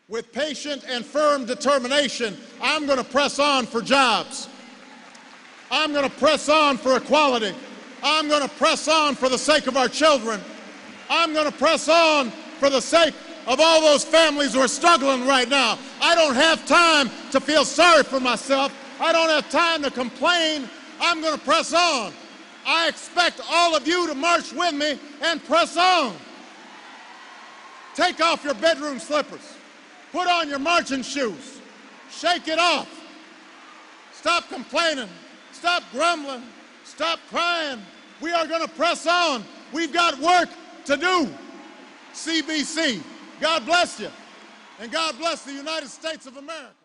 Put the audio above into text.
With patient and firm determination, I'm going to press on for jobs. I'm going to press on for equality. I'm going to press on for the sake of our children. I'm going to press on for the sake of all those families who are struggling right now. I don't have time to feel sorry for myself. I don't have time to complain. I'm going to press on. I expect all of you to march with me and press on. Take off your bedroom slippers. Put on your marching shoes. Shake it off. Stop complaining. Stop grumbling. Stop crying. We are going to press on. We've got work to do. CBC. God bless you. And God bless the United States of America.